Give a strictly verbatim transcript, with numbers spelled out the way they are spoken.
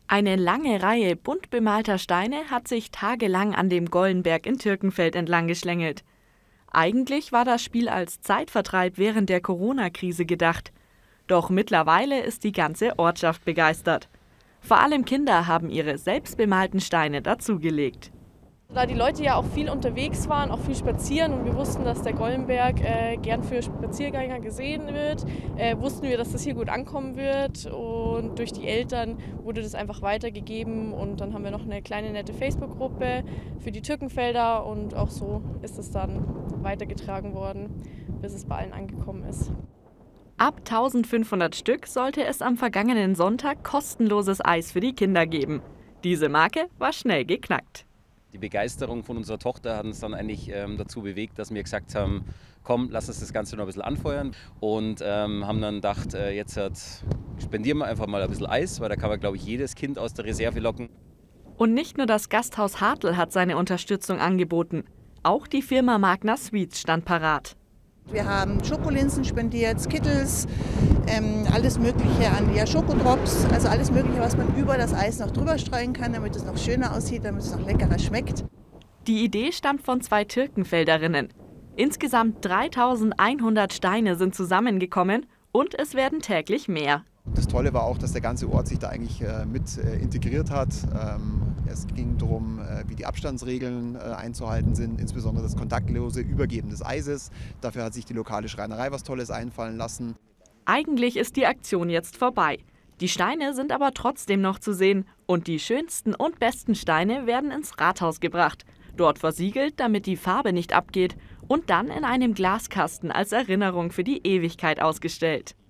Eine lange Reihe bunt bemalter Steine hat sich tagelang an dem Gollenberg in Türkenfeld entlang geschlängelt. Eigentlich war das Spiel als Zeitvertreib während der Corona-Krise gedacht. Doch mittlerweile ist die ganze Ortschaft begeistert. Vor allem Kinder haben ihre selbstbemalten Steine dazugelegt. Da die Leute ja auch viel unterwegs waren, auch viel spazieren und wir wussten, dass der Gollenberg äh, gern für Spaziergänger gesehen wird, äh, wussten wir, dass das hier gut ankommen wird und durch die Eltern wurde das einfach weitergegeben und dann haben wir noch eine kleine nette Facebook-Gruppe für die Türkenfelder und auch so ist es dann weitergetragen worden, bis es bei allen angekommen ist. Ab eintausendfünfhundert Stück sollte es am vergangenen Sonntag kostenloses Eis für die Kinder geben. Diese Marke war schnell geknackt. Die Begeisterung von unserer Tochter hat uns dann eigentlich ähm, dazu bewegt, dass wir gesagt haben, komm, lass uns das Ganze noch ein bisschen anfeuern und ähm, haben dann gedacht, äh, jetzt hat, spendieren wir einfach mal ein bisschen Eis, weil da kann man, glaube ich, jedes Kind aus der Reserve locken. Und nicht nur das Gasthaus Hartl hat seine Unterstützung angeboten, auch die Firma Magna Sweets stand parat. Wir haben Schokolinsen spendiert, Skittles, ähm, alles Mögliche an ja, Schokodrops, also alles Mögliche, was man über das Eis noch drüber streuen kann, damit es noch schöner aussieht, damit es noch leckerer schmeckt. Die Idee stammt von zwei Türkenfelderinnen. Insgesamt dreitausendeinhundert Steine sind zusammengekommen und es werden täglich mehr. Das Tolle war auch, dass der ganze Ort sich da eigentlich äh, mit äh, integriert hat. Ähm, es ging darum, äh, wie die Abstandsregeln äh, einzuhalten sind, insbesondere das kontaktlose Übergeben des Eises. Dafür hat sich die lokale Schreinerei was Tolles einfallen lassen. Eigentlich ist die Aktion jetzt vorbei. Die Steine sind aber trotzdem noch zu sehen und die schönsten und besten Steine werden ins Rathaus gebracht. Dort versiegelt, damit die Farbe nicht abgeht und dann in einem Glaskasten als Erinnerung für die Ewigkeit ausgestellt.